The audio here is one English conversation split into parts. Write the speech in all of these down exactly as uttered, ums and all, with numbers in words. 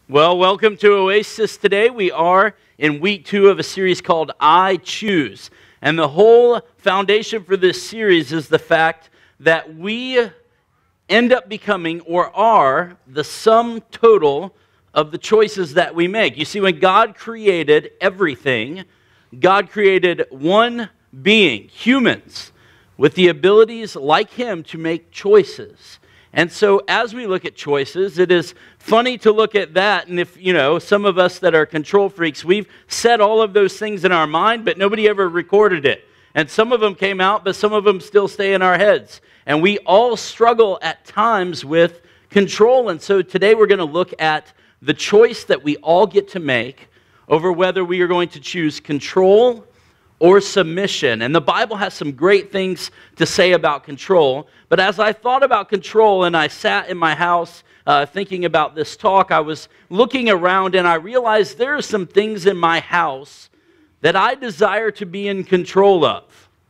Well, welcome to Oasis today. We are in week two of a series called I Choose. And the whole foundation for this series is the fact that we end up becoming or are the sum total of the choices that we make. You see, when God created everything, God created one being, humans, with the abilities like him to make choices. And so as we look at choices, it is funny to look at that. And if, you know, some of us that are control freaks, we've said all of those things in our mind, but nobody ever recorded it. And some of them came out, but some of them still stay in our heads. And we all struggle at times with control. And so today we're going to look at the choice that we all get to make over whether we are going to choose control or submission. And the Bible has some great things to say about control. But as I thought about control and I sat in my house uh, thinking about this talk, I was looking around and I realized there are some things in my house that I desire to be in control of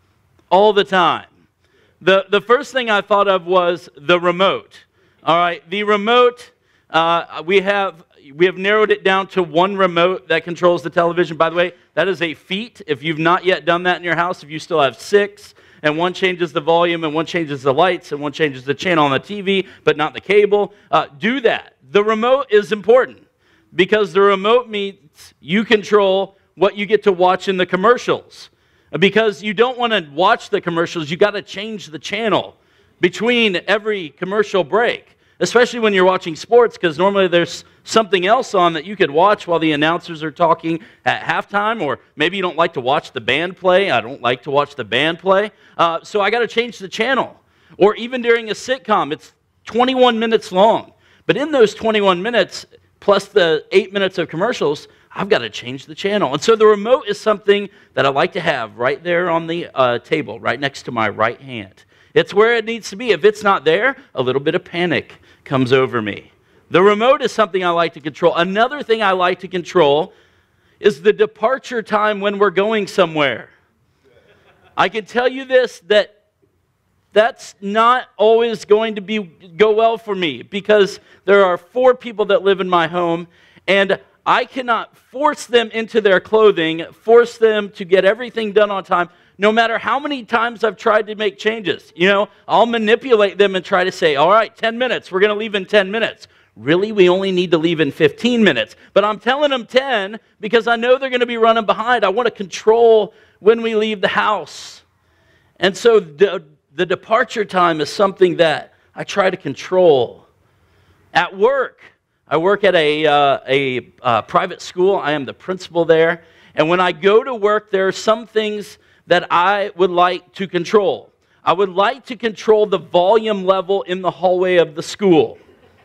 all the time. The, the first thing I thought of was the remote. All right, the remote, uh, we have... We have narrowed it down to one remote that controls the television. By the way, that is a feat. If you've not yet done that in your house, if you still have six, and one changes the volume, and one changes the lights, and one changes the channel on the T V, but not the cable, uh, do that. The remote is important because the remote means you control what you get to watch in the commercials. Because you don't want to watch the commercials, you got to change the channel between every commercial break. Especially when you're watching sports, because normally there's something else on that you could watch while the announcers are talking at halftime, or maybe you don't like to watch the band play. I don't like to watch the band play. Uh, so I got to change the channel. Or even during a sitcom, it's twenty-one minutes long. But in those twenty-one minutes, plus the eight minutes of commercials, I've got to change the channel. And so the remote is something that I like to have right there on the uh, table, right next to my right hand. It's where it needs to be. If it's not there, a little bit of panic comes over me. The remote is something I like to control. Another thing I like to control is the departure time when we're going somewhere. I can tell you this, that that's not always going to be go well for me, because there are four people that live in my home, and I cannot force them into their clothing, force them to get everything done on time, no matter how many times I've tried to make changes. You know, I'll manipulate them and try to say, all right, ten minutes, we're going to leave in ten minutes. Really, we only need to leave in fifteen minutes. But I'm telling them ten because I know they're going to be running behind. I want to control when we leave the house. And so the, the departure time is something that I try to control. At work, I work at a, uh, a uh, private school. I am the principal there. And when I go to work, there are some things that I would like to control. I would like to control the volume level in the hallway of the school.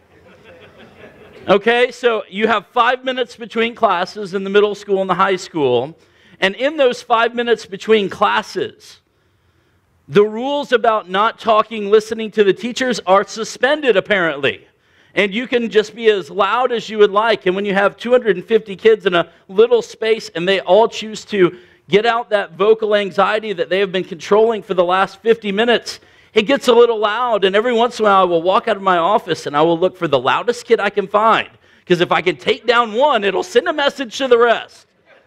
Okay, so you have five minutes between classes in the middle school and the high school. And in those five minutes between classes, the rules about not talking, listening to the teachers are suspended apparently. And you can just be as loud as you would like. And when you have two hundred fifty kids in a little space and they all choose to get out that vocal anxiety that they have been controlling for the last fifty minutes, it gets a little loud. And every once in a while, I will walk out of my office and I will look for the loudest kid I can find. Because if I can take down one, it'll send a message to the rest.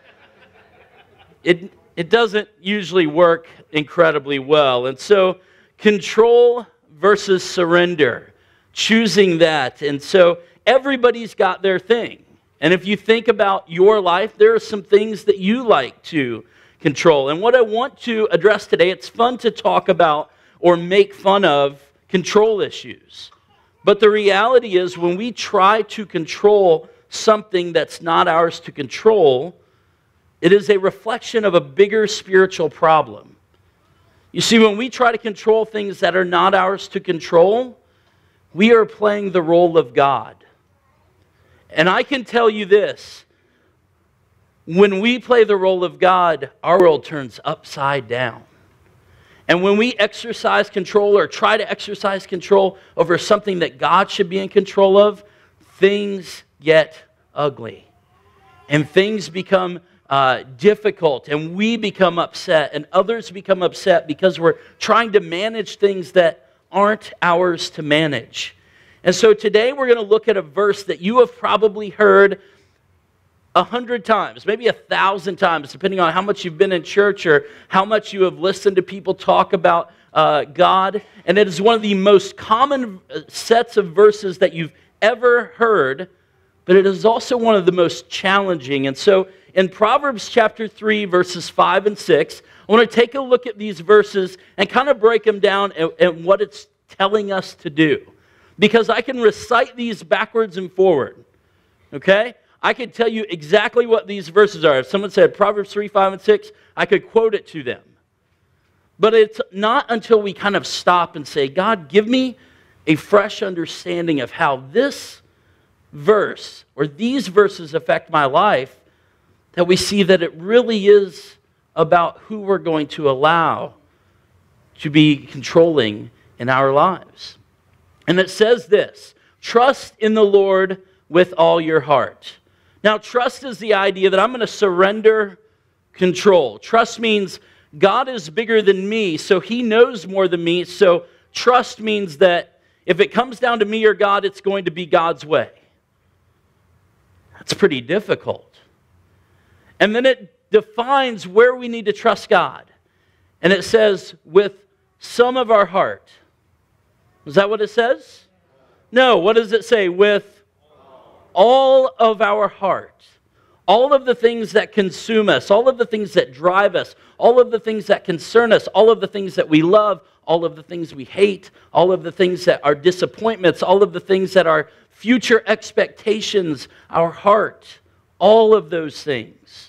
It, it doesn't usually work incredibly well. And so, control versus surrender. Choosing that. And so, everybody's got their thing. And if you think about your life, there are some things that you like to control. And what I want to address today, it's fun to talk about or make fun of control issues. But the reality is, when we try to control something that's not ours to control, it is a reflection of a bigger spiritual problem. You see, when we try to control things that are not ours to control, we are playing the role of God. And I can tell you this, when we play the role of God, our world turns upside down. And when we exercise control or try to exercise control over something that God should be in control of, things get ugly. And things become uh, difficult, and we become upset, and others become upset because we're trying to manage things that aren't ours to manage. And so today we're going to look at a verse that you have probably heard a hundred times, maybe a thousand times, depending on how much you've been in church or how much you have listened to people talk about uh, God. And it is one of the most common sets of verses that you've ever heard, but it is also one of the most challenging. And so in Proverbs chapter three, verses five and six, I want to take a look at these verses and kind of break them down and, and what it's telling us to do. Because I can recite these backwards and forward, okay? I could tell you exactly what these verses are. If someone said Proverbs three, five, and six, I could quote it to them. But it's not until we kind of stop and say, God, give me a fresh understanding of how this verse or these verses affect my life, that we see that it really is about who we're going to allow to be controlling in our lives. And it says this, trust in the Lord with all your heart. Now, trust is the idea that I'm going to surrender control. Trust means God is bigger than me, so He knows more than me. So trust means that if it comes down to me or God, it's going to be God's way. That's pretty difficult. And then it defines where we need to trust God. And it says, with some of our heart. Is that what it says? No, what does it say? With all of our heart, all of the things that consume us, all of the things that drive us, all of the things that concern us, all of the things that we love, all of the things we hate, all of the things that are disappointments, all of the things that are future expectations, our heart, all of those things.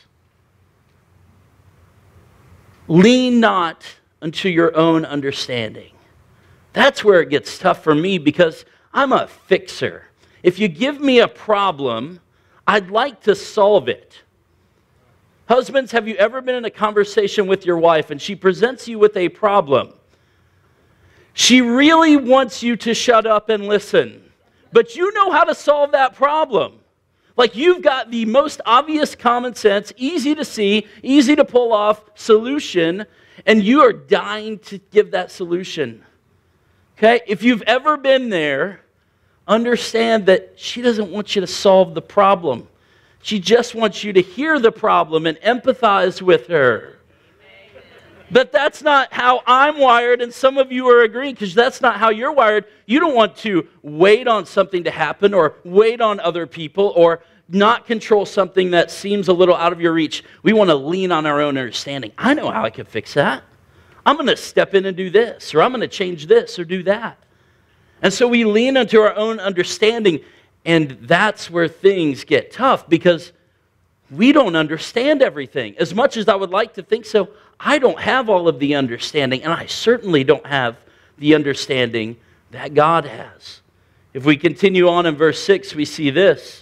Lean not unto your own understanding. That's where it gets tough for me because I'm a fixer. If you give me a problem, I'd like to solve it. Husbands, have you ever been in a conversation with your wife and she presents you with a problem? She really wants you to shut up and listen, but you know how to solve that problem. Like you've got the most obvious common sense, easy to see, easy to pull off solution, and you are dying to give that solution. Okay? If you've ever been there, understand that she doesn't want you to solve the problem. She just wants you to hear the problem and empathize with her. But that's not how I'm wired, and some of you are agreeing because that's not how you're wired. You don't want to wait on something to happen or wait on other people or not control something that seems a little out of your reach. We want to lean on our own understanding. I know how I can fix that. I'm going to step in and do this, or I'm going to change this or do that. And so we lean into our own understanding, and that's where things get tough because we don't understand everything. As much as I would like to think so, I don't have all of the understanding, and I certainly don't have the understanding that God has. If we continue on in verse six, we see this.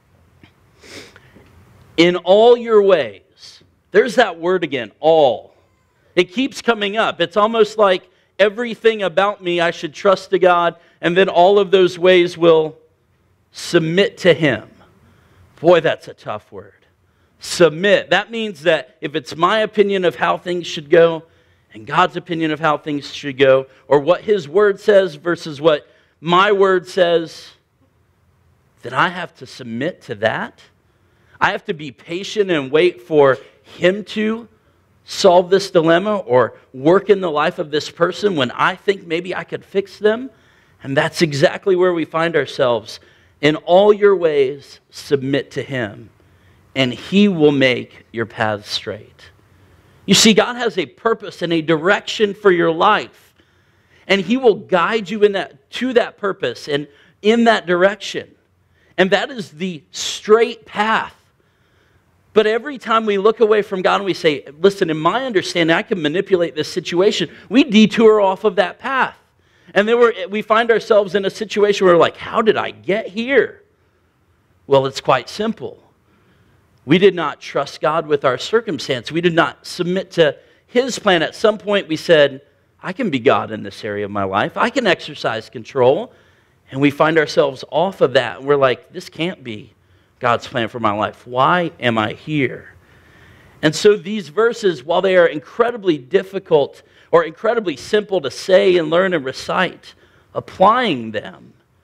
In all your ways, there's that word again, all. It keeps coming up. It's almost like everything about me I should trust to God, and then all of those ways will submit to Him. Boy, that's a tough word. Submit. That means that if it's my opinion of how things should go, and God's opinion of how things should go, or what His Word says versus what my Word says, then I have to submit to that. I have to be patient and wait for Him to solve this dilemma or work in the life of this person when I think maybe I could fix them. And that's exactly where we find ourselves. In all your ways, submit to Him, and He will make your paths straight. You see, God has a purpose and a direction for your life, and He will guide you in that to that purpose and in that direction. And that is the straight path. But every time we look away from God and we say, listen, in my understanding, I can manipulate this situation, we detour off of that path. And then we're, we find ourselves in a situation where we're like, how did I get here? Well, it's quite simple. We did not trust God with our circumstance. We did not submit to His plan. At some point we said, I can be God in this area of my life. I can exercise control. And we find ourselves off of that. And we're like, this can't be God's plan for my life. Why am I here? And so these verses, while they are incredibly difficult or incredibly simple to say and learn and recite, applying them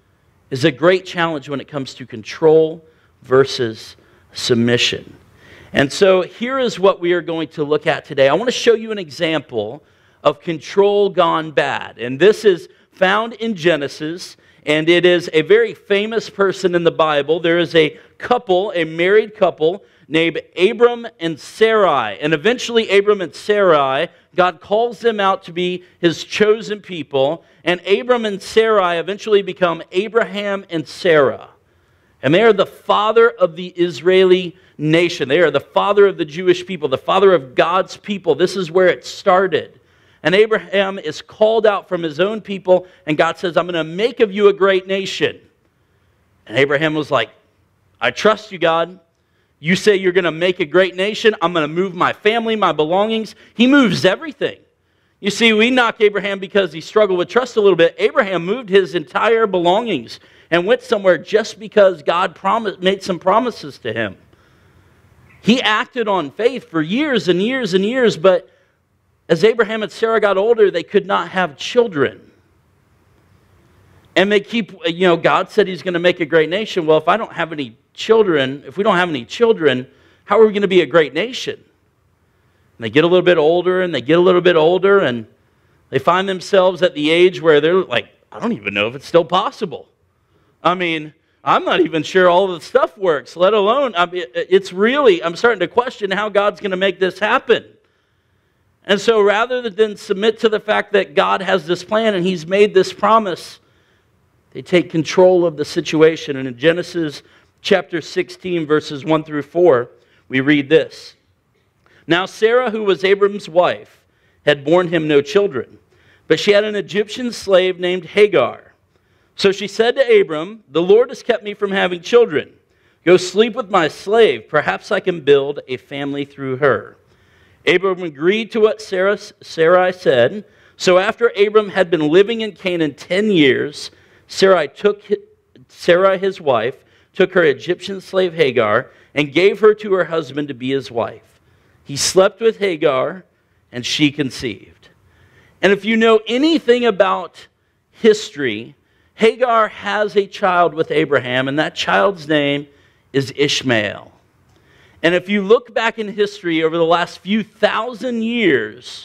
is a great challenge when it comes to control versus submission. And so here is what we are going to look at today. I want to show you an example of control gone bad. And this is found in Genesis, and it is a very famous person in the Bible. There is a couple, a married couple, named Abram and Sarai. And eventually Abram and Sarai, God calls them out to be his chosen people. And Abram and Sarai eventually become Abraham and Sarah. And they are the father of the Israeli nation. They are the father of the Jewish people, the father of God's people. This is where it started. And Abraham is called out from his own people, and God says, I'm going to make of you a great nation. And Abraham was like, I trust you, God. You say you're going to make a great nation. I'm going to move my family, my belongings. He moves everything. You see, we knock Abraham because he struggled with trust a little bit. Abraham moved his entire belongings and went somewhere just because God promised, made some promises to him. He acted on faith for years and years and years, but as Abraham and Sarah got older, they could not have children. And they keep, you know, God said he's going to make a great nation. Well, if I don't have any children, if we don't have any children, how are we going to be a great nation? And they get a little bit older, and they get a little bit older, and they find themselves at the age where they're like, I don't even know if it's still possible. I mean, I'm not even sure all of the stuff works, let alone, I mean, it's really, I'm starting to question how God's going to make this happen. And so rather than submit to the fact that God has this plan and he's made this promise, they take control of the situation. And in Genesis chapter sixteen, verses one through four, we read this. Now Sarah, who was Abram's wife, had borne him no children, but she had an Egyptian slave named Hagar. So she said to Abram, the Lord has kept me from having children. Go sleep with my slave. Perhaps I can build a family through her. Abram agreed to what Sarah, Sarai said. So after Abram had been living in Canaan ten years, Sarai took Sarah, his wife, took her Egyptian slave Hagar, and gave her to her husband to be his wife. He slept with Hagar, and she conceived. And if you know anything about history, Hagar has a child with Abraham, and that child's name is Ishmael. And if you look back in history over the last few thousand years,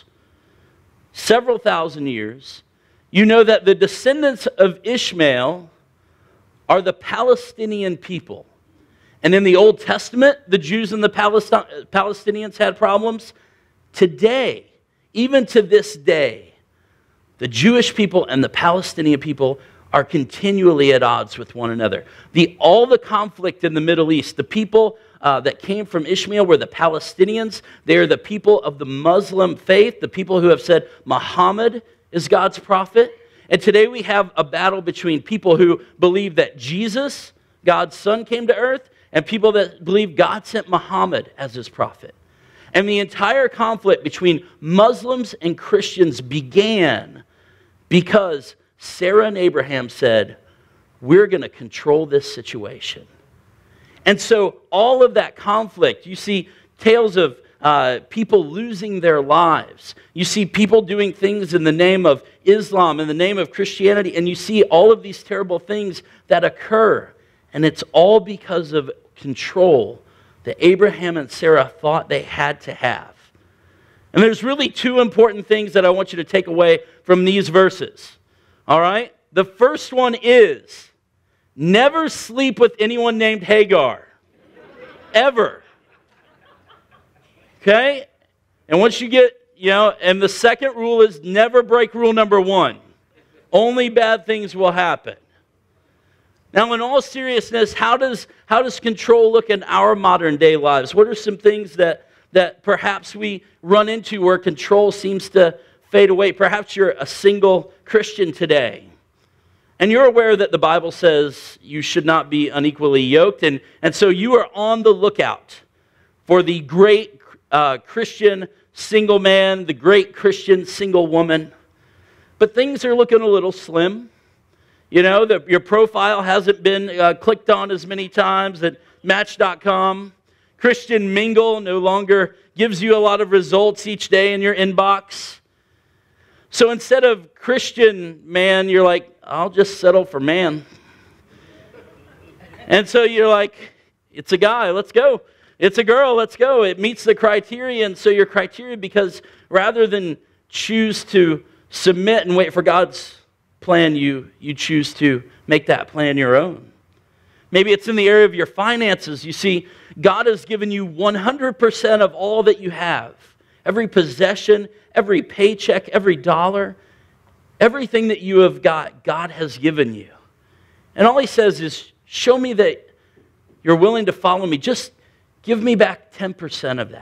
several thousand years, you know that the descendants of Ishmael are the Palestinian people. And in the Old Testament, the Jews and the Palesti- Palestinians had problems. Today, even to this day, the Jewish people and the Palestinian people are continually at odds with one another. The, all the conflict in the Middle East, the people uh, that came from Ishmael were the Palestinians. They are the people of the Muslim faith, the people who have said Muhammad is God's prophet. And today we have a battle between people who believe that Jesus, God's son, came to earth, and people that believe God sent Muhammad as his prophet. And the entire conflict between Muslims and Christians began because Sarah and Abraham said, we're going to control this situation. And so all of that conflict, you see tales of uh, people losing their lives. You see people doing things in the name of Islam, in the name of Christianity, and you see all of these terrible things that occur. And it's all because of control that Abraham and Sarah thought they had to have. And there's really two important things that I want you to take away from these verses. All right? The first one is, never sleep with anyone named Hagar. Ever. Okay? And once you get, you know, and the second rule is never break rule number one. Only bad things will happen. Now, in all seriousness, how does, how does control look in our modern day lives? What are some things that, that perhaps we run into where control seems to fade away? Perhaps you're a single Christian today, and you're aware that the Bible says you should not be unequally yoked, and, and so you are on the lookout for the great uh, Christian single man, the great Christian single woman. But things are looking a little slim. You know, the, your profile hasn't been uh, clicked on as many times at Match dot com. Christian Mingle no longer gives you a lot of results each day in your inbox. So instead of Christian man, you're like, I'll just settle for man. And so you're like, it's a guy, let's go. It's a girl, let's go. It meets the criteria, and so your criteria, because rather than choose to submit and wait for God's plan, you, you choose to make that plan your own. Maybe it's in the area of your finances. You see, God has given you one hundred percent of all that you have. Every possession, every paycheck, every dollar, everything that you have got, God has given you. And all he says is, show me that you're willing to follow me. Just give me back ten percent of that.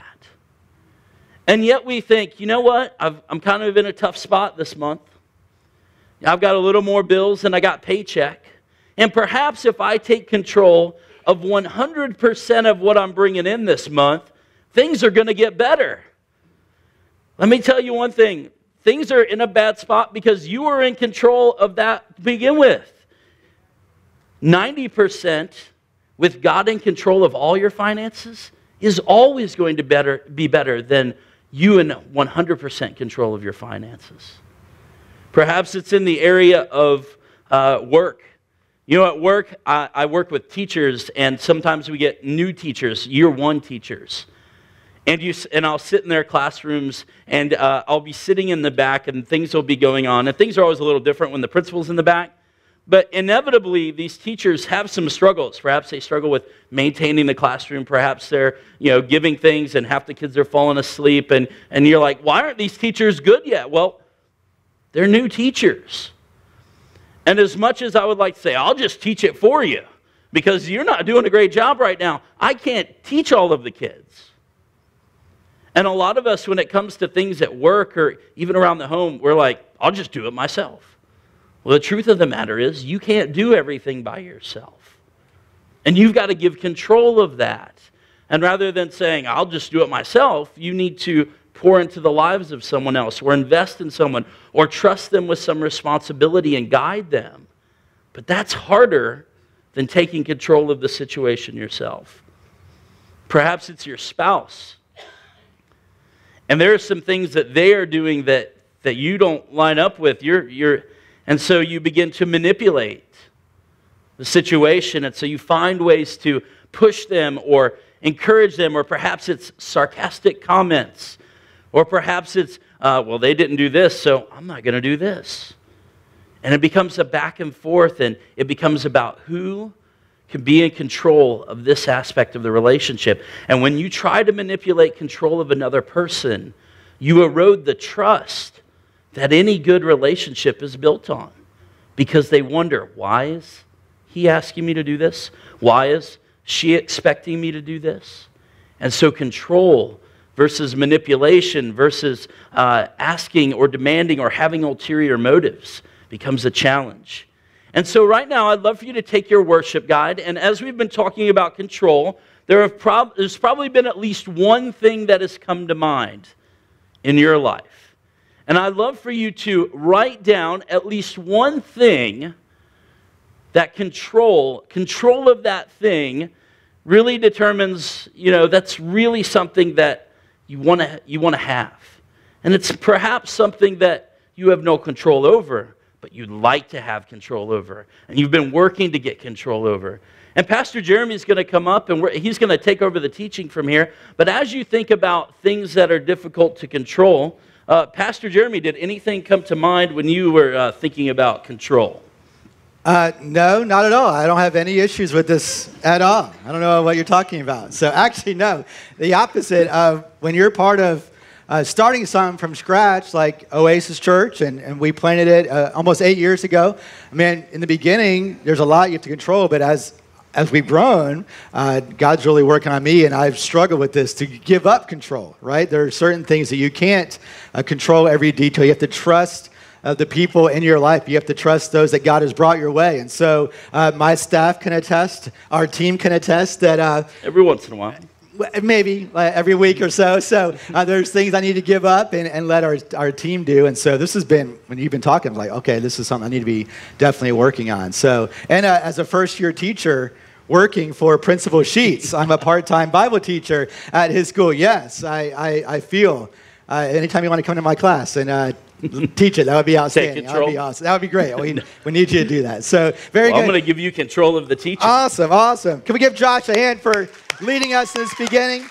And yet we think, you know what? I've, I'm kind of in a tough spot this month. I've got a little more bills than I got paycheck. And perhaps if I take control of one hundred percent of what I'm bringing in this month, things are going to get better. Let me tell you one thing. Things are in a bad spot because you are in control of that to begin with. ninety percent with God in control of all your finances is always going to better, be better than you in one hundred percent control of your finances. Perhaps it's in the area of uh, work. You know, at work, I, I work with teachers, and sometimes we get new teachers, year one teachers. And you and I'll sit in their classrooms, and uh, I'll be sitting in the back, and things will be going on. And things are always a little different when the principal's in the back. But inevitably, these teachers have some struggles. Perhaps they struggle with maintaining the classroom. Perhaps they're, you know, giving things, and half the kids are falling asleep. And, and you're like, why aren't these teachers good yet? Well, they're new teachers. And as much as I would like to say, I'll just teach it for you, because you're not doing a great job right now, I can't teach all of the kids. And a lot of us, when it comes to things at work or even around the home, we're like, I'll just do it myself. Well, the truth of the matter is, you can't do everything by yourself. And you've got to give control of that. And rather than saying, I'll just do it myself, you need to pour into the lives of someone else, or invest in someone, or trust them with some responsibility and guide them. But that's harder than taking control of the situation yourself. Perhaps it's your spouse. And there are some things that they are doing that, that you don't line up with. You're, you're, and so you begin to manipulate the situation. And so you find ways to push them or encourage them, or perhaps it's sarcastic comments. Or perhaps it's, uh, well, they didn't do this, so I'm not going to do this. And it becomes a back and forth, and it becomes about who can be in control of this aspect of the relationship. And when you try to manipulate control of another person, you erode the trust that any good relationship is built on. Because they wonder, why is he asking me to do this? Why is she expecting me to do this? And so control versus manipulation versus uh, asking or demanding or having ulterior motives becomes a challenge. And so right now, I'd love for you to take your worship guide, and as we've been talking about control, there have prob- there's probably been at least one thing that has come to mind in your life. And I'd love for you to write down at least one thing that control, control of that thing really determines, you know, that's really something that you want to you want to have. And it's perhaps something that you have no control over, but you'd like to have control over. And you've been working to get control over. And Pastor Jeremy's going to come up, and we're, he's going to take over the teaching from here. But as you think about things that are difficult to control, uh, Pastor Jeremy, did anything come to mind when you were uh, thinking about control? Uh, no, not at all. I don't have any issues with this at all. I don't know what you're talking about. So actually, no. The opposite of when you're part of uh, starting something from scratch, like Oasis Church, and, and we planted it uh, almost eight years ago. I mean, in the beginning, there's a lot you have to control, but as as we've grown, uh, God's really working on me, and I've struggled with this, to give up control, right? There are certain things that you can't uh, control every detail. You have to trust Uh, the people in your life. You have to trust those that God has brought your way. And so uh, my staff can attest, our team can attest that... Uh, every once in a while. Maybe uh, every week or so. So uh, there's things I need to give up and, and let our, our team do. And so this has been, when you've been talking, I'm like, okay, this is something I need to be definitely working on. So, and uh, as a first-year teacher, working for Principal Sheets, I'm a part-time Bible teacher at his school. Yes, I, I, I feel uh, anytime you want to come to my class and uh, Teach it. That would be outstanding. Take That would be control. awesome. That would be great. We, we need you to do that. So very Well, I'm good. going to give you control of the teaching. Awesome, awesome. Can we give Josh a hand for leading us in this beginning?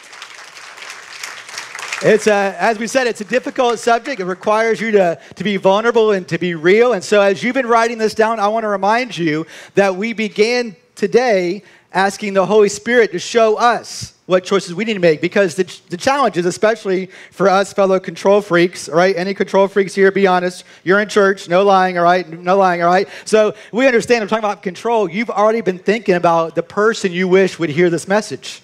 It's a, as we said, it's a difficult subject. It requires you to, to be vulnerable and to be real. And so as you've been writing this down, I want to remind you that we began today asking the Holy Spirit to show us what choices we need to make, because the, the challenge is, especially for us fellow control freaks, all right? Any control freaks here, be honest. You're in church, no lying, all right? No lying, all right? So we understand, I'm talking about control. You've already been thinking about the person you wish would hear this message.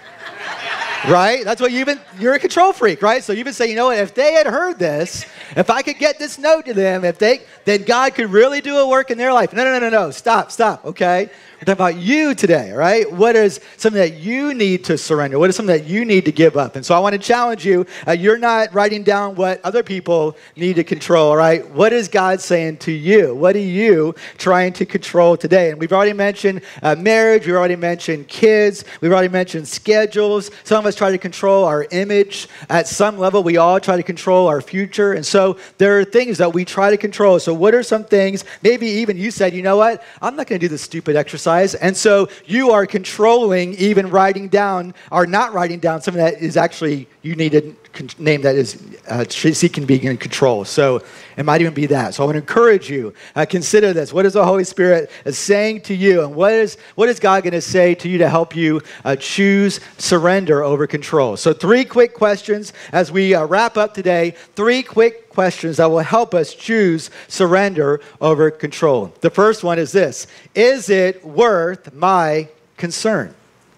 Right? That's what you've been, you're a control freak, right? So you've been saying, you know what, if they had heard this, if I could get this note to them, if they, then God could really do a work in their life. No, no, no, no, no, stop, stop, okay? We're talking about you today, right? What is something that you need to surrender? What is something that you need to give up? And so I want to challenge you, uh, you're not writing down what other people need to control, right? What is God saying to you? What are you trying to control today? And we've already mentioned uh, marriage, we've already mentioned kids, we've already mentioned schedules. Some of us try to control our image. At some level, we all try to control our future. And so there are things that we try to control. So what are some things, maybe even you said, you know what, I'm not going to do this stupid exercise. And so you are controlling, even writing down, or not writing down something that is actually, you need a name that is uh, seeking to be in control. So it might even be that. So I want to encourage you, uh, consider this. What is the Holy Spirit saying to you? And what is, what is God going to say to you to help you uh, choose surrender over control? So three quick questions as we uh, wrap up today. Three quick questions that will help us choose surrender over control. The first one is this: is it worth my concern?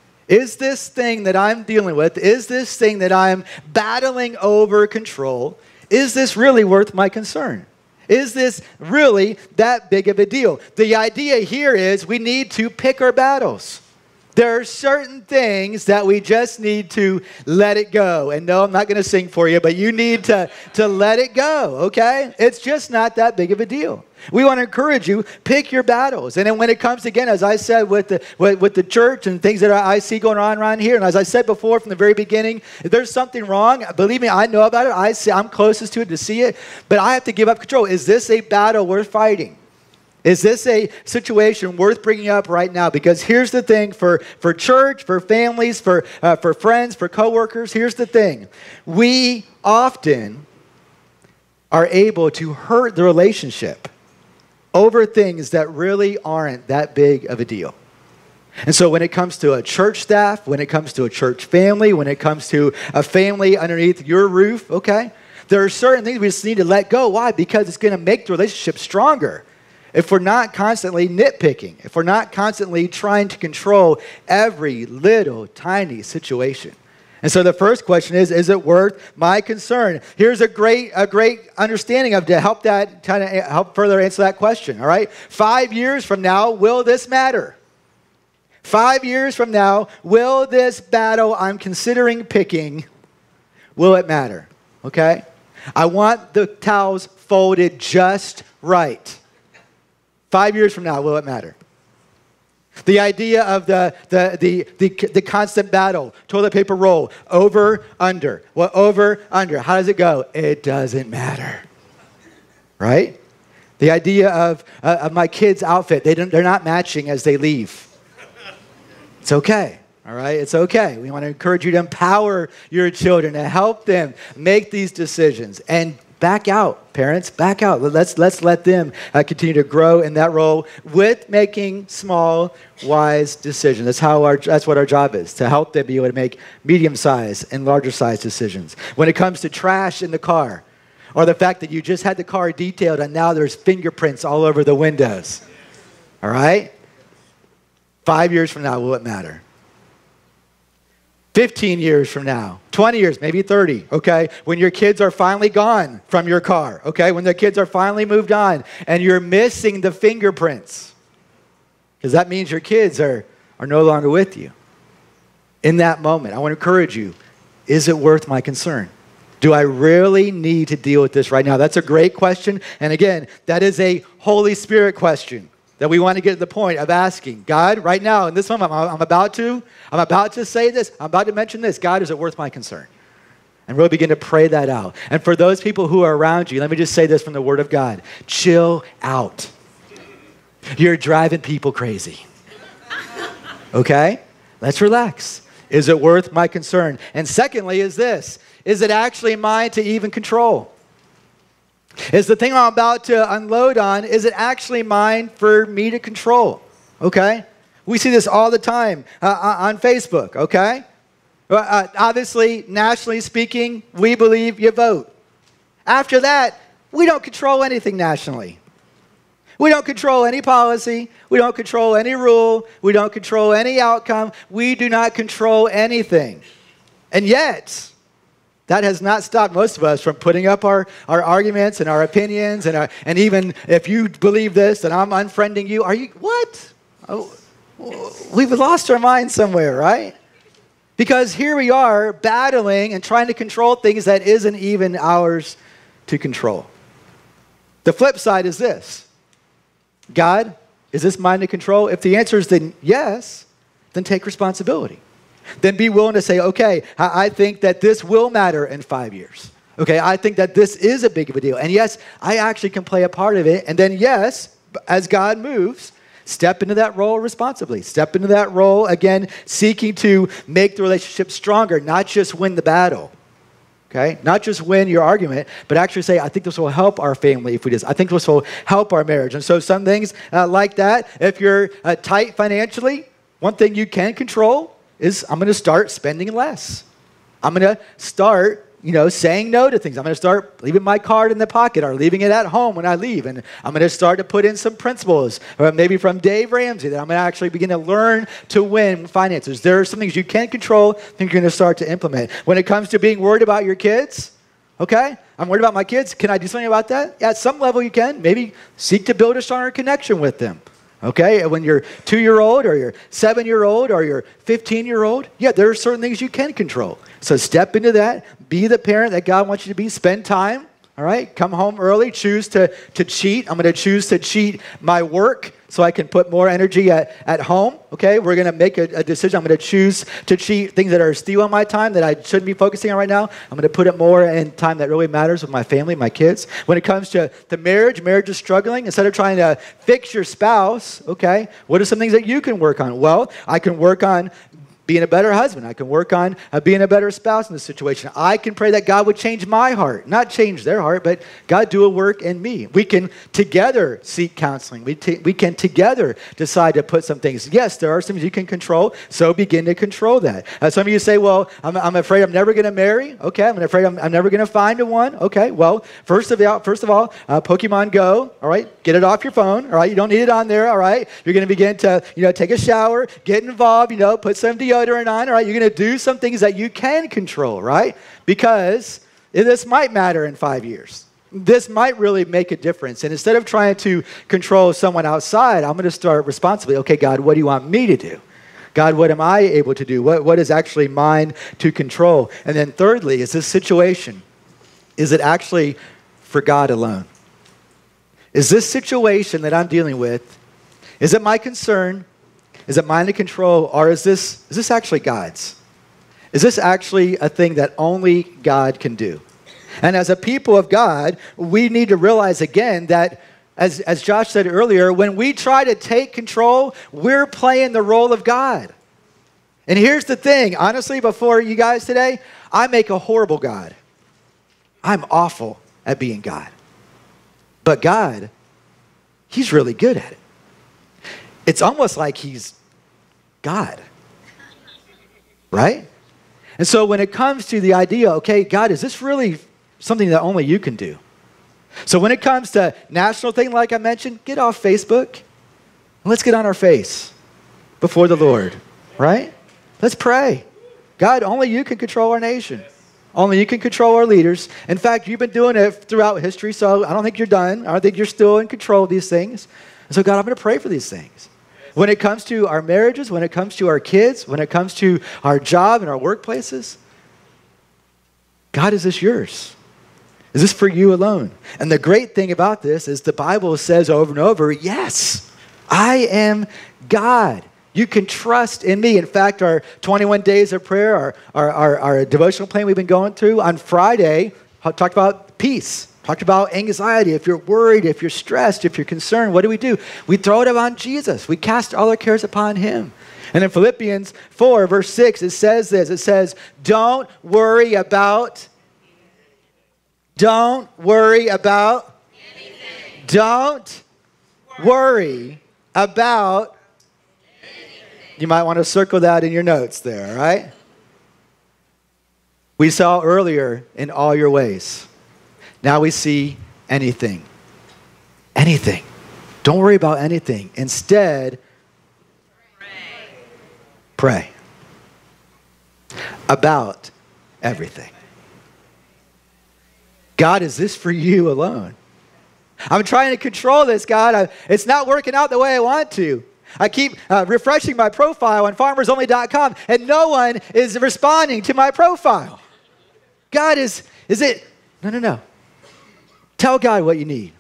Is this thing that I'm dealing with, is this thing that I'm battling over control, is this really worth my concern? Is this really that big of a deal? The idea here is we need to pick our battles. There are certain things that we just need to let it go. And no, I'm not going to sing for you, but you need to, to let it go, okay? It's just not that big of a deal. We want to encourage you, pick your battles. And then when it comes, again, as I said, with the, with, with the church and things that I see going on around here, and as I said before from the very beginning, if there's something wrong, believe me, I know about it. I see, I'm closest to it to see it, but I have to give up control. Is this a battle worth fighting? Is this a situation worth bringing up right now? Because here's the thing for, for church, for families, for, uh, for friends, for coworkers, here's the thing. We often are able to hurt the relationship over things that really aren't that big of a deal. And so when it comes to a church staff, when it comes to a church family, when it comes to a family underneath your roof, okay, there are certain things we just need to let go. Why? Because it's going to make the relationship stronger. If we're not constantly nitpicking, if we're not constantly trying to control every little tiny situation. And so the first question is, is it worth my concern? Here's a great, a great understanding of to help that kind of help further answer that question. All right. Five years from now, will this matter? Five years from now, will this battle I'm considering picking, will it matter? Okay. I want the towels folded just right. Five years from now, will it matter? The idea of the, the, the, the, the constant battle, toilet paper roll, over, under. Well, over, under. How does it go? It doesn't matter. Right? The idea of, uh, of my kids' outfit, they don't, they're not matching as they leave. It's okay. All right? It's okay. We want to encourage you to empower your children, to help them make these decisions. And back out, parents, back out. Let's, let's let them uh, continue to grow in that role with making small, wise decisions. That's, how our, that's what our job is, to help them be able to make medium-sized and larger-sized decisions. When it comes to trash in the car, or the fact that you just had the car detailed and now there's fingerprints all over the windows. All right? Five years from now, will it matter? fifteen years from now, twenty years, maybe thirty, okay? When your kids are finally gone from your car, okay? When the kids are finally moved on and you're missing the fingerprints, because that means your kids are, are no longer with you. In that moment, I want to encourage you, is it worth my concern? Do I really need to deal with this right now? That's a great question. And again, that is a Holy Spirit question that we want to get to the point of asking. God, right now, in this moment, I'm, I'm about to, I'm about to say this, I'm about to mention this. God, is it worth my concern? And really begin to pray that out. And for those people who are around you, let me just say this from the Word of God. Chill out. You're driving people crazy. Okay? Let's relax. Is it worth my concern? And secondly is this. Is it actually mine to even control? Is the thing I'm about to unload on, is it actually mine for me to control? Okay? We see this all the time uh, on Facebook, okay? Uh, obviously, nationally speaking, we believe you vote. After that, we don't control anything nationally. We don't control any policy. We don't control any rule. We don't control any outcome. We do not control anything. And yet, that has not stopped most of us from putting up our, our arguments and our opinions. And, our, and even if you believe this, then I'm unfriending you. Are you, what? Oh, we've lost our mind somewhere, right? Because here we are battling and trying to control things that isn't even ours to control. The flip side is this. God, is this mine to control? If the answer is then yes, then take responsibility. Then be willing to say, okay, I think that this will matter in five years. Okay, I think that this is a big of a deal. And yes, I actually can play a part of it. And then yes, as God moves, step into that role responsibly. Step into that role, again, seeking to make the relationship stronger, not just win the battle. Okay? Not just win your argument, but actually say, I think this will help our family if we do this. I think this will help our marriage. And so some things uh, like that, if you're uh, tight financially, one thing you can control is I'm going to start spending less. I'm going to start you know, saying no to things. I'm going to start leaving my card in the pocket or leaving it at home when I leave. And I'm going to start to put in some principles, or maybe from Dave Ramsey, that I'm going to actually begin to learn to win finances. There are some things you can control, things you're going to start to implement. When it comes to being worried about your kids, okay, I'm worried about my kids. Can I do something about that? Yeah, at some level you can. Maybe seek to build a stronger connection with them. Okay, when you're two-year-old or you're seven-year-old or you're fifteen-year-old, yeah, there are certain things you can control. So step into that. Be the parent that God wants you to be. Spend time, all right? Come home early. Choose to, to cheat. I'm going to choose to cheat my work so I can put more energy at, at home, okay? We're going to make a, a decision. I'm going to choose to cheat things that are stealing my time that I shouldn't be focusing on right now. I'm going to put it more in time that really matters with my family, my kids. When it comes to, to marriage, marriage is struggling. Instead of trying to fix your spouse, okay, what are some things that you can work on? Well, I can work on being a better husband. I can work on uh, being a better spouse in this situation. I can pray that God would change my heart, not change their heart, but God do a work in me. We can together seek counseling. We, t- we can together decide to put some things. Yes, there are some things you can control, so begin to control that. Uh, some of you say, well, I'm, I'm afraid I'm never going to marry. Okay, I'm afraid I'm, I'm never going to find a one. Okay, well, first of all, first of all uh, Pokemon Go, all right, get it off your phone, all right? You don't need it on there, all right? You're going to begin to, you know, take a shower, get involved, you know, put some deodorant on, all right? You're going to do some things that you can control, right? Because this might matter in five years. This might really make a difference. And instead of trying to control someone outside, I'm going to start responsibly. Okay, God, what do you want me to do? God, what am I able to do? What, what is actually mine to control? And then thirdly, is this situation, is it actually for God alone? Is this situation that I'm dealing with, is it my concern? Is it mine to control, or is this, is this actually God's? Is this actually a thing that only God can do? And as a people of God, we need to realize again that, as, as Josh said earlier, when we try to take control, we're playing the role of God. And here's the thing, honestly, before you guys today, I make a horrible God. I'm awful at being God. But God, He's really good at it. It's almost like He's God, right? And so when it comes to the idea, okay, God, is this really something that only you can do? So when it comes to national thing, like I mentioned, get off Facebook and let's get on our face before the Lord, right? Let's pray. God, only you can control our nation. Only you can control our leaders. In fact, you've been doing it throughout history, so I don't think you're done. I don't think you're still in control of these things. And so God, I'm going to pray for these things. When it comes to our marriages, when it comes to our kids, when it comes to our job and our workplaces, God, is this yours? Is this for you alone? And the great thing about this is the Bible says over and over, yes, I am God. You can trust in me. In fact, our twenty-one days of prayer, our, our, our, our devotional plan we've been going through, on Friday, I talked about peace, talked about anxiety. If you're worried, if you're stressed, if you're concerned, what do we do? We throw it on Jesus. We cast all our cares upon him. And in Philippians four, verse six, it says this. It says, don't worry about, don't worry about, anything. Don't worry about, you might want to circle that in your notes there, right? We saw earlier, in all your ways. Now we see anything. Anything. Don't worry about anything. Instead, pray. Pray. About everything. God, is this for you alone? I'm trying to control this, God. I, it's not working out the way I want to. I keep uh, refreshing my profile on farmers only dot com, and no one is responding to my profile. God, is, is it? No, no, no. Tell God what you need.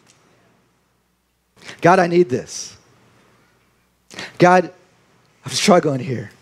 God, I need this. God, I'm struggling here.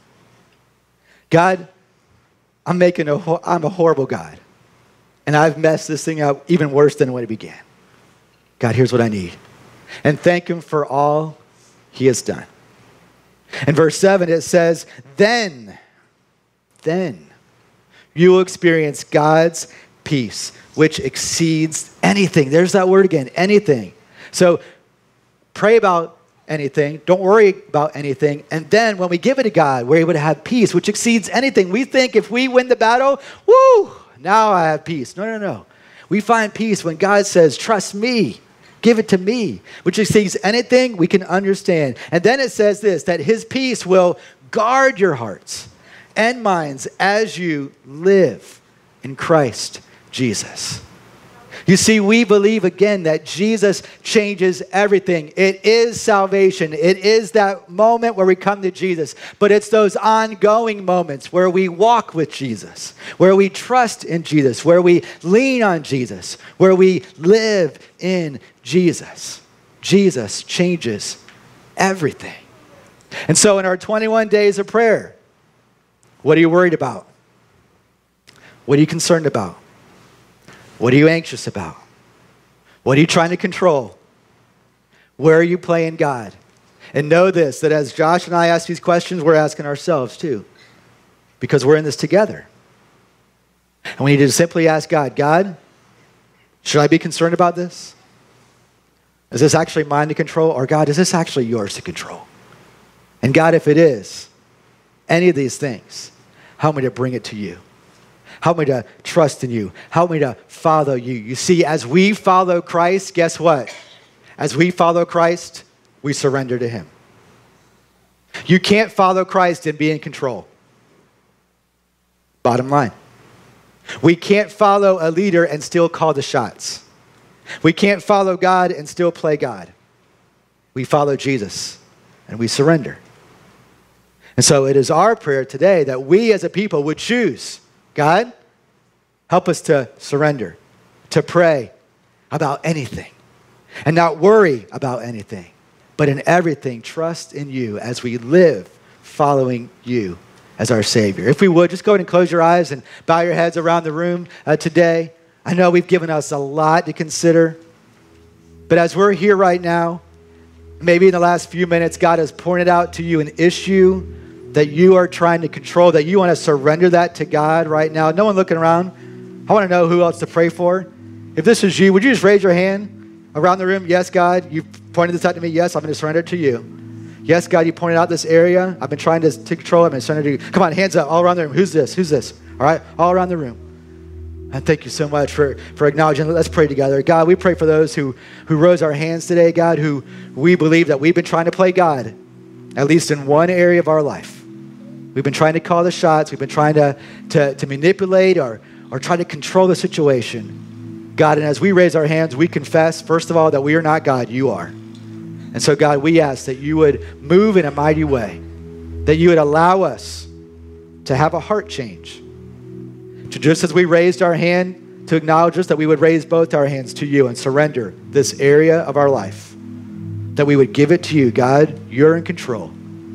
God, I'm making a, I'm a horrible God. And I've messed this thing up even worse than when it began. God, here's what I need. And thank him for all he has done. In verse seven, it says, then, then you will experience God's peace, which exceeds anything. There's that word again, anything. So pray about anything. Don't worry about anything. And then when we give it to God, we're able to have peace, which exceeds anything. We think if we win the battle, woo, now I have peace. No, no, no. We find peace when God says, trust me. Give it to me, which exceeds anything we can understand. And then it says this, that his peace will guard your hearts and minds as you live in Christ Jesus. You see, we believe again that Jesus changes everything. It is salvation. It is that moment where we come to Jesus. But it's those ongoing moments where we walk with Jesus, where we trust in Jesus, where we lean on Jesus, where we live in Jesus. Jesus changes everything. And so in our twenty-one days of prayer, what are you worried about? What are you concerned about? What are you anxious about? What are you trying to control? Where are you playing God? And know this, that as Josh and I ask these questions, we're asking ourselves too. Because we're in this together. And we need to simply ask God, God, should I be concerned about this? Is this actually mine to control? Or God, is this actually yours to control? And God, if it is, any of these things, help me to bring it to you. Help me to trust in you. Help me to follow you. You see, as we follow Christ, guess what? As we follow Christ, we surrender to him. You can't follow Christ and be in control. Bottom line. We can't follow a leader and still call the shots. We can't follow God and still play God. We follow Jesus and we surrender. And so it is our prayer today that we as a people would choose, God, help us to surrender, to pray about anything, and not worry about anything, but in everything, trust in you as we live following you as our Savior. If we would, just go ahead and close your eyes and bow your heads around the room uh, today. I know we've given us a lot to consider, but as we're here right now, maybe in the last few minutes, God has pointed out to you an issue that you are trying to control, that you want to surrender that to God right now. No one looking around. I want to know who else to pray for. If this is you, would you just raise your hand around the room? Yes, God, you've pointed this out to me. Yes, I'm going to surrender to you. Yes, God, you pointed out this area. I've been trying to, to control it. I'm going to surrender to you. Come on, hands up all around the room. Who's this? Who's this? All right, all around the room. And thank you so much for, for acknowledging. Let's pray together. God, we pray for those who, who rose our hands today, God, who we believe that we've been trying to play God, at least in one area of our life. We've been trying to call the shots. We've been trying to, to, to manipulate or, or try to control the situation. God, and as we raise our hands, we confess, first of all, that we are not God, you are. And so, God, we ask that you would move in a mighty way, that you would allow us to have a heart change. To just as we raised our hand to acknowledge us, that we would raise both our hands to you and surrender this area of our life. That we would give it to you, God, you're in control.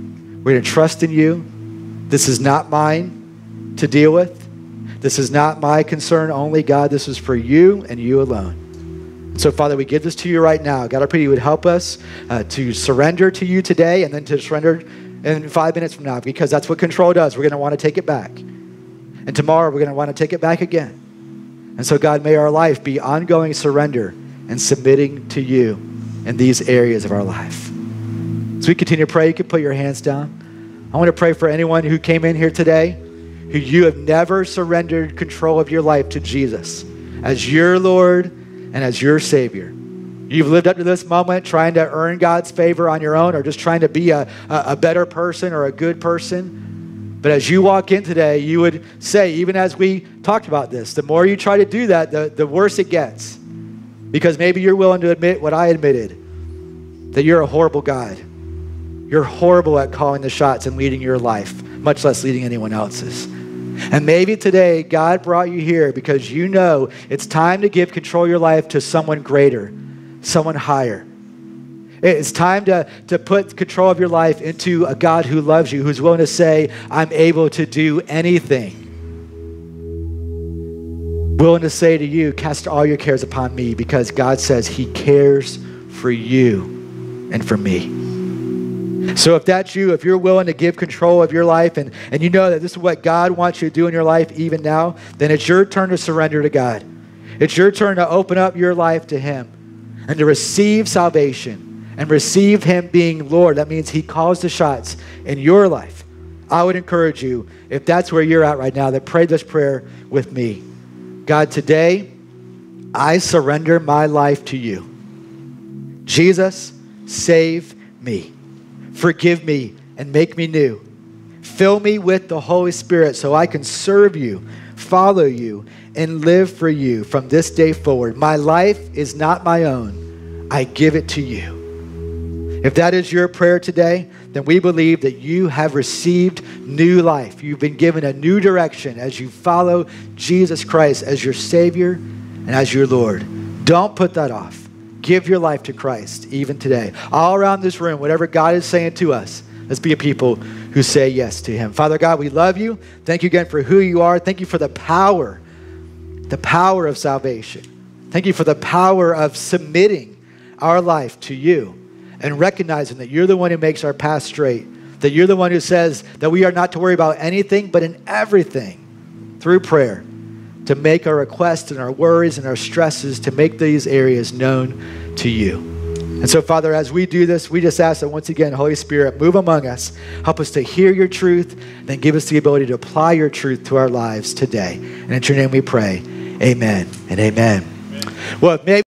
We're going to trust in you. This is not mine to deal with. This is not my concern only, God. This is for you and you alone. So, Father, we give this to you right now. God, I pray you would help us uh, to surrender to you today and then to surrender in five minutes from now, because that's what control does. We're going to want to take it back. And tomorrow we're going to want to take it back again. And so, God, may our life be ongoing surrender and submitting to you in these areas of our life. As we continue to pray, you can put your hands down. I want to pray for anyone who came in here today who you have never surrendered control of your life to Jesus as your Lord and as your Savior. You've lived up to this moment trying to earn God's favor on your own, or just trying to be a, a, a better person or a good person. But as you walk in today, you would say, even as we talked about this, the more you try to do that, the, the worse it gets. Because maybe you're willing to admit what I admitted, that you're a horrible God. You're horrible at calling the shots and leading your life, much less leading anyone else's. And maybe today God brought you here because you know it's time to give control of your life to someone greater, someone higher. It's time to, to put control of your life into a God who loves you, who's willing to say, I'm able to do anything. Willing to say to you, cast all your cares upon me, because God says he cares for you and for me. So if that's you, if you're willing to give control of your life and, and you know that this is what God wants you to do in your life even now, then it's your turn to surrender to God. It's your turn to open up your life to him and to receive salvation and receive him being Lord. That means he calls the shots in your life. I would encourage you, if that's where you're at right now, that pray this prayer with me. God, today, I surrender my life to you. Jesus, save me. Forgive me and make me new. Fill me with the Holy Spirit so I can serve you, follow you, and live for you from this day forward. My life is not my own. I give it to you. If that is your prayer today, then we believe that you have received new life. You've been given a new direction as you follow Jesus Christ as your Savior and as your Lord. Don't put that off. Give your life to Christ even today. All around this room, whatever God is saying to us, let's be a people who say yes to him. Father God, we love you. Thank you again for who you are. Thank you for the power, the power of salvation. Thank you for the power of submitting our life to you and recognizing that you're the one who makes our path straight, that you're the one who says that we are not to worry about anything, but in everything through prayer, to make our requests and our worries and our stresses, to make these areas known to you. And so, Father, as we do this, we just ask that once again, Holy Spirit, move among us. Help us to hear your truth, then give us the ability to apply your truth to our lives today. And in your name we pray, amen and amen. Amen. Well, maybe